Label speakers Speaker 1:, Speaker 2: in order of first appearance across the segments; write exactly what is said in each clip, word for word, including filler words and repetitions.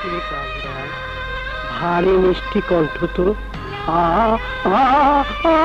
Speaker 1: ভারী মিষ্টি কণ্ঠ তো। আ আ আ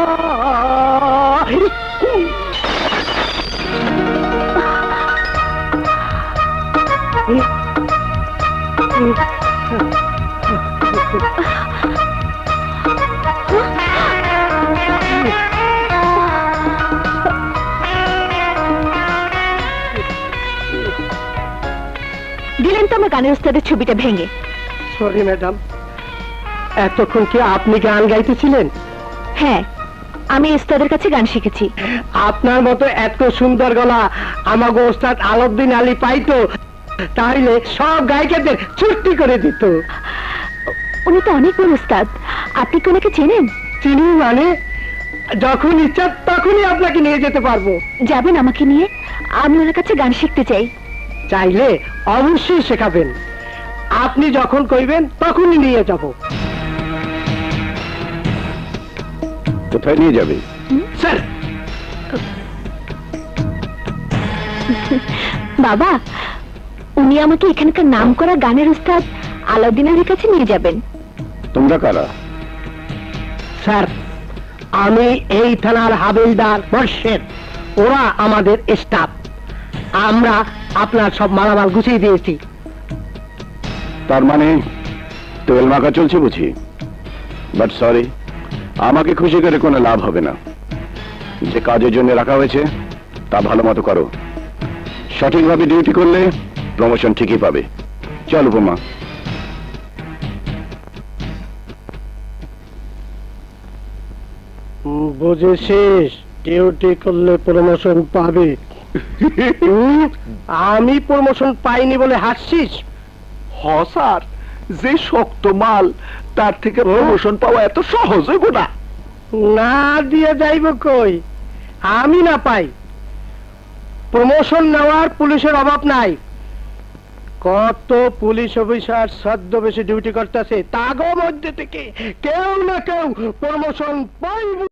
Speaker 2: দিলেন তো আমার গানের উস্তাদের ছবিটা ভেঙে।
Speaker 1: সরি ম্যাডাম, এতক্ষণ কি আপনি গান গাইতেছিলেন?
Speaker 2: হ্যাঁ, আমি উস্তাদের কাছে গান শিখেছি।
Speaker 1: আপনার মতো এত সুন্দর গলা আমাগো ওস্তাদ আলাউদ্দিন আলী পাইতো, তাইলে সব গায়িকাদের ছুটি করে দিত।
Speaker 2: উনি তো অনেক বড় উস্তাদ, আপনি কি ওনাকে চেনেন?
Speaker 1: চিনি মানে? যখন ইচ্ছা তখনই আপনাকে নিয়ে যেতে পারবো।
Speaker 2: যাবেন আমাকে নিয়ে? আমি ওনার কাছে গান শিখতে চাই।
Speaker 1: চাইলে অবশ্যই শেখাবেন, আপনি যখন কইবেন তখনই নিয়ে যাব।
Speaker 3: কোথায় নিয়ে যাবে?
Speaker 1: স্যার,
Speaker 2: বাবা, উনি আমাকে এখানকার নাম করা গানের উস্তাদ আলাউদ্দিন আলীর কাছে নিয়ে যাবেন।
Speaker 3: তোমরা কারা?
Speaker 1: স্যার, আমি এই থানার হাবিলদার মোর্শেদ, ওরা আমাদের স্টাফ। আমরা আপনার সব মালামাল গুছিয়ে দিয়েছি।
Speaker 3: তার মানে তেল মাখা চলছে বুঝি? বাট সরি, আমাকে খুশি করে কোনো লাভ হবে না। যে কাজের জন্য রাখা হয়েছে তা ভালো মতো করো। সঠিকভাবে ডিউটি করলে প্রমোশন ঠিকই পাবে। চল উপমা।
Speaker 1: বুঝেছিস, ডিউটি করলে প্রমোশন পাবে। আমি প্রমোশন পাইনি বলে হাসছিস?
Speaker 4: হ স্যার, যে শক্ত মাল তার থেকে প্রমোশন পাওয়া এত সহজ হইব না।
Speaker 1: না দিয়ে যাইব কই? আমি না পাই, প্রমোশন নেওয়ার পুলিশের অভাব নাই। কত পুলিশ অফিসার ছদ্মবেশে ডিউটি করতেছে, তাগো মধ্যে থেকে কেউ না কেউ প্রমোশন পাইব।